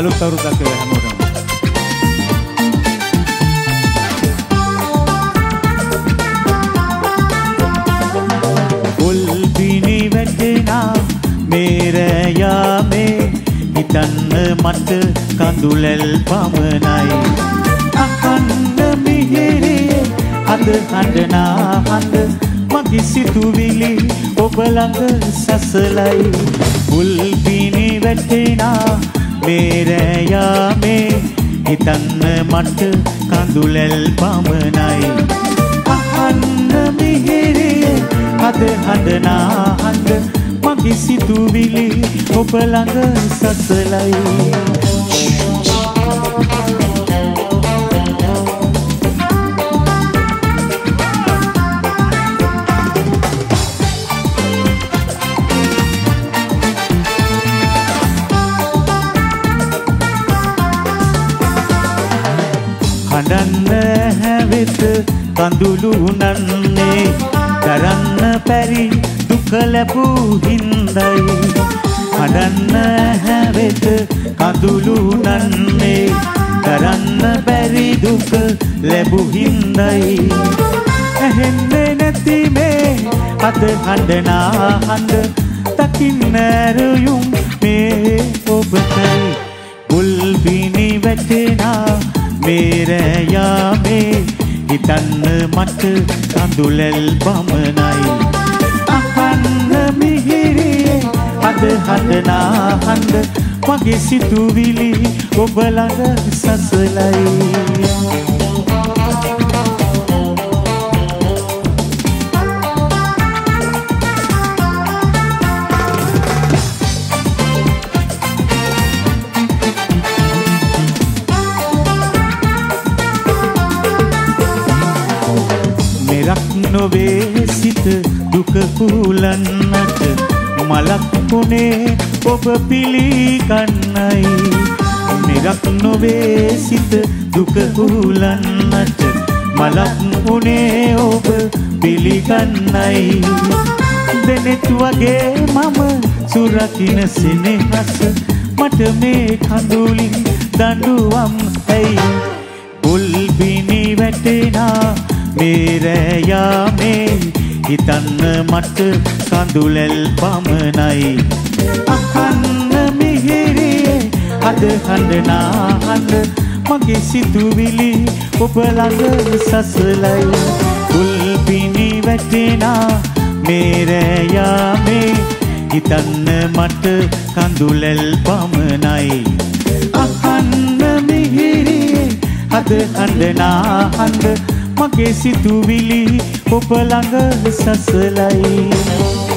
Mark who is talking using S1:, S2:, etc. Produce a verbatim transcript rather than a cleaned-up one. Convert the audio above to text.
S1: අලුත් අවුරුද්දක් වේවා හැමෝටම. උල්පිනි වැටෙනා මේරයා මේ හිතන්න මට කඳුලැල් පමණයි. අහන්න මිහිරේ අද හඬනා හඬ මගේ සිතුවිලි ඔබ ළඟ සසලයි. උල්පිනි වැටෙනා මේරයා මේ හිතන්න මට කඳුලැල් පමණයි. අහන්න මිහිරේ අද හඬනා හඬ මගේ සිතුවිලි ඔබ ළඟ සසලයි. හඬන්න හැවෙත කඳුළු නන්නේ දරන්න පැරි දුක ලැබූ හින්දයි. හඬන්න හැවෙත කඳුළු නන්නේ දරන්න බැරි දුක ලැබූ හින්දයි. ඇහෙන්නේ නැති මේ අද හඬනා හඬ දකින්න ඇරයුම් මේ ඔබටයි. උල්පිනි වැටෙනා මේරයා මේ හිතන්න මට කඳුලැල් පමණයි. අහන්න මිහිරේ අද හඬනා හඬ මගේ සිතුවිලි ඔබ ළඟ සසලයි. මෙරක් නොවේ සිත දුක හුලන්නට මලක් වුණේ ඔබ පිළිගන්නයි. මෙරක් නොවේ සිත දුක හුලන්නට මලක් වුණේ ඔබ පිළිගන්නයි. දෙනෙත් වගේ මම සුරකින්න සෙනෙහස මට මේ කඳුලින් දඬුවම් ඇයි. උල්පිනි වැටෙනා මේරයා මේ හිතන්න මට කඳුලැල් පමණයි. අහන්න මිහිරේ අද හඬනා හඬ මගේ සිතුවිලි ඔබ ළඟ සසලයි. උල්පිනි වැටෙනා මේරයා මේ හිතන්න මට කඳුලැල් පමණයි. අහන්න මිහිරේ අද හඬනා හඬ මගේ සිතුවිලි ඔබ ළඟ සසලයි.